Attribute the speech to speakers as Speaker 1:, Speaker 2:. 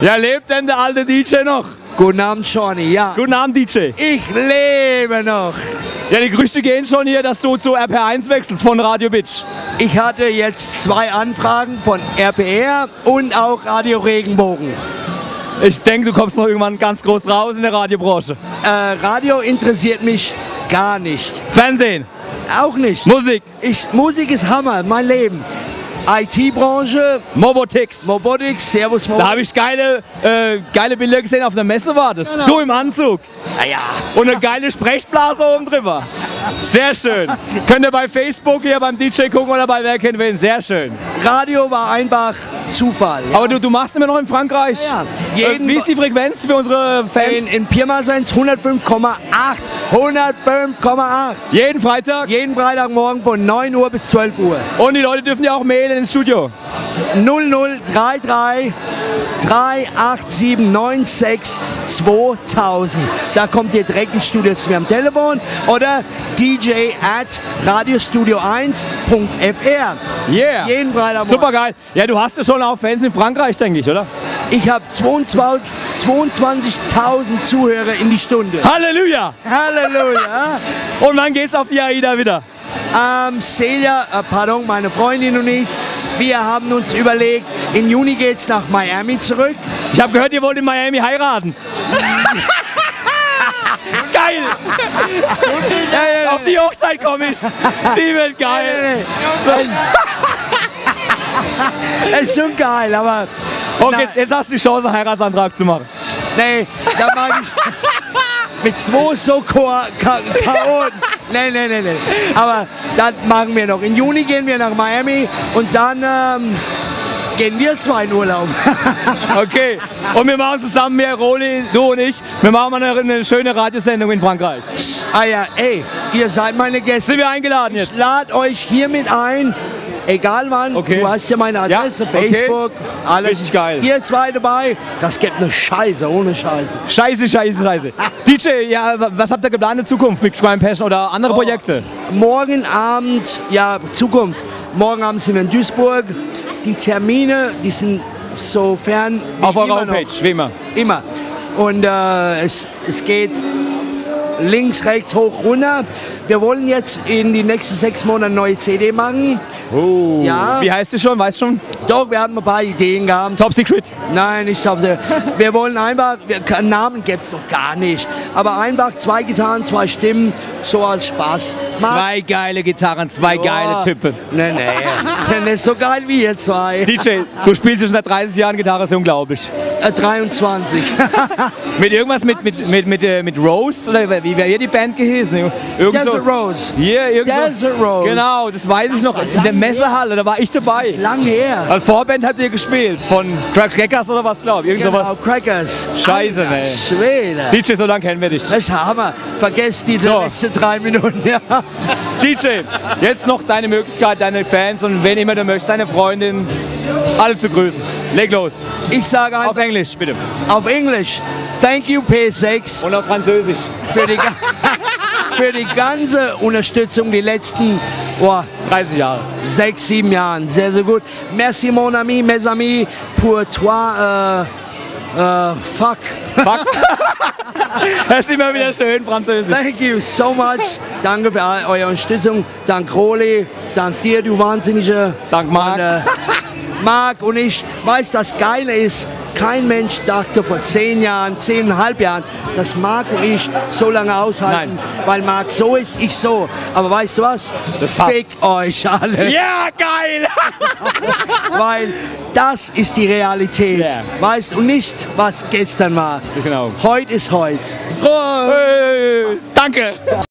Speaker 1: Ja, lebt denn der alte DJ noch?
Speaker 2: Guten Abend, Johnny, ja.
Speaker 1: Guten Abend, DJ.
Speaker 2: Ich lebe noch.
Speaker 1: Ja, die Gerüchte gehen schon hier, dass du zu RPR1 wechselst von Radio Bitch.
Speaker 2: Ich hatte jetzt 2 Anfragen von RPR und auch Radio Regenbogen.
Speaker 1: Ich denke, du kommst noch irgendwann ganz groß raus in der Radiobranche.
Speaker 2: Radio interessiert mich gar nicht.
Speaker 1: Fernsehen.
Speaker 2: Auch nicht.
Speaker 1: Musik.
Speaker 2: Musik ist Hammer, mein Leben. IT-Branche,
Speaker 1: Mobotics.
Speaker 2: Mobotics, Servus
Speaker 1: Da
Speaker 2: Mobotics.
Speaker 1: habe ich geile Bilder gesehen, auf der Messe war das.
Speaker 2: Genau.
Speaker 1: Du im Anzug.
Speaker 2: Ja.
Speaker 1: Und eine geile Sprechblase oben drüber. Sehr schön. Könnt ihr bei Facebook hier beim DJ gucken oder bei Wer kennt wen. Sehr schön.
Speaker 2: Radio war einfach Zufall. Ja.
Speaker 1: Aber du machst immer noch in Frankreich.
Speaker 2: Ja.
Speaker 1: Wie ist die Frequenz für unsere Fans?
Speaker 2: in Pirmasens 105,8. 105,8.
Speaker 1: Jeden Freitag.
Speaker 2: Jeden Freitagmorgen von 9 Uhr bis 12 Uhr.
Speaker 1: Und die Leute dürfen ja auch mailen ins Studio.
Speaker 2: 0033 387 96 2000. Da kommt ihr direkt ins Studio zu mir am Telefon oder dj@radiostudio1.fr.
Speaker 1: Yeah.
Speaker 2: Jeden Freitagmorgen.
Speaker 1: Super geil. Ja, du hast ja schon auch Fans in Frankreich, denke ich, oder?
Speaker 2: Ich habe 22.000 Zuhörer in die Stunde.
Speaker 1: Halleluja!
Speaker 2: Halleluja.
Speaker 1: Und wann geht's auf die AIDA wieder?
Speaker 2: Celia, meine Freundin und ich, wir haben uns überlegt, im Juni geht's nach Miami zurück.
Speaker 1: Ich habe gehört, ihr wollt in Miami heiraten. Geil! Auf die Hochzeit komme ich. Die wird geil.
Speaker 2: Das ist schon geil, aber
Speaker 1: Okay, jetzt hast du die Chance, einen Heiratsantrag zu machen.
Speaker 2: nee, da mag ich mit 2 so Chaoten. Nee. Aber das machen wir noch. Im Juni gehen wir nach Miami und dann gehen wir 2 in Urlaub.
Speaker 1: Okay, und wir machen zusammen, Roli, du und ich, wir machen mal eine schöne Radiosendung in Frankreich.
Speaker 2: Ah ja, ey, ihr seid meine Gäste.
Speaker 1: Sind wir eingeladen jetzt?
Speaker 2: Ich lade euch hiermit ein. Egal wann,
Speaker 1: Okay.
Speaker 2: du hast ja meine Adresse,
Speaker 1: Ja, okay.
Speaker 2: Facebook, alles.
Speaker 1: Richtig geil.
Speaker 2: Ihr 2 dabei, das gibt eine Scheiße, ohne Scheiße.
Speaker 1: Scheiße. DJ, ja, was habt ihr geplant in Zukunft mit Crime Passion oder andere Projekte?
Speaker 2: Morgen Abend, ja, Zukunft. Morgen Abend sind wir in Duisburg. Die Termine, die sind so fern wie
Speaker 1: Auf eurer
Speaker 2: immer
Speaker 1: Homepage,
Speaker 2: noch.
Speaker 1: wie immer.
Speaker 2: Immer. Und es geht links, rechts, hoch, runter. Wir wollen jetzt in die nächsten 6 Monate eine neue CD machen.
Speaker 1: Oh.
Speaker 2: Ja.
Speaker 1: Wie heißt sie schon, weißt du schon?
Speaker 2: Doch, wir haben ein paar Ideen gehabt.
Speaker 1: Top Secret.
Speaker 2: Nein, ich glaube, wir wollen einfach, Namen gibt es noch gar nicht, aber einfach 2 Gitarren, 2 Stimmen, so als Spaß.
Speaker 1: 2 geile Gitarren, 2 geile Typen.
Speaker 2: Nee, nicht so geil wie ihr 2.
Speaker 1: DJ, du spielst schon seit 30 Jahren Gitarre, ist unglaublich.
Speaker 2: 23.
Speaker 1: Mit irgendwas mit Rose? Oder wie wäre hier die Band gewesen?
Speaker 2: Desert Rose.
Speaker 1: Hier, irgend so.
Speaker 2: Desert Rose.
Speaker 1: Genau, das weiß ich noch. In der Messehalle, da war ich dabei.
Speaker 2: Lang her.
Speaker 1: Als Vorband habt ihr gespielt. Von Crackers oder was, glaub ich. Irgend
Speaker 2: Genau,
Speaker 1: sowas.
Speaker 2: Crackers.
Speaker 1: Scheiße,
Speaker 2: Alter
Speaker 1: ey.
Speaker 2: Schwede.
Speaker 1: DJ, so lange kennen wir dich.
Speaker 2: Das ist Hammer. Vergesst diese
Speaker 1: So.
Speaker 2: letzten 3 Minuten. Ja.
Speaker 1: DJ, jetzt noch deine Möglichkeit, deine Fans und wen immer du möchtest, deine Freundin, alle zu grüßen. Leg los.
Speaker 2: Ich sage
Speaker 1: Auf
Speaker 2: einfach
Speaker 1: Englisch, bitte.
Speaker 2: auf Englisch, thank you P6
Speaker 1: Und auf Französisch.
Speaker 2: für die ganze Unterstützung die letzten
Speaker 1: 30 Jahre.
Speaker 2: 6, 7 Jahren. Sehr, sehr gut. Merci mon ami, mes amis, pour toi, fuck.
Speaker 1: Fuck. Das ist immer wieder schön, Französisch.
Speaker 2: Thank you so much. Danke für eure Unterstützung. Dank Roli, dank dir, du Wahnsinniger.
Speaker 1: Dank Marc.
Speaker 2: Und, Marc und ich weiß, das Geile ist, kein Mensch dachte vor 10 Jahren, 10,5 Jahren, dass Marc und ich so lange aushalten,
Speaker 1: Nein.
Speaker 2: weil Marc so ist, ich so. Aber weißt du was?
Speaker 1: Das passt.
Speaker 2: Fick euch alle.
Speaker 1: Ja, geil!
Speaker 2: Weil das ist die Realität.
Speaker 1: Yeah.
Speaker 2: Weißt du, und nicht, was gestern war.
Speaker 1: Genau.
Speaker 2: Heute ist heute.
Speaker 1: Danke!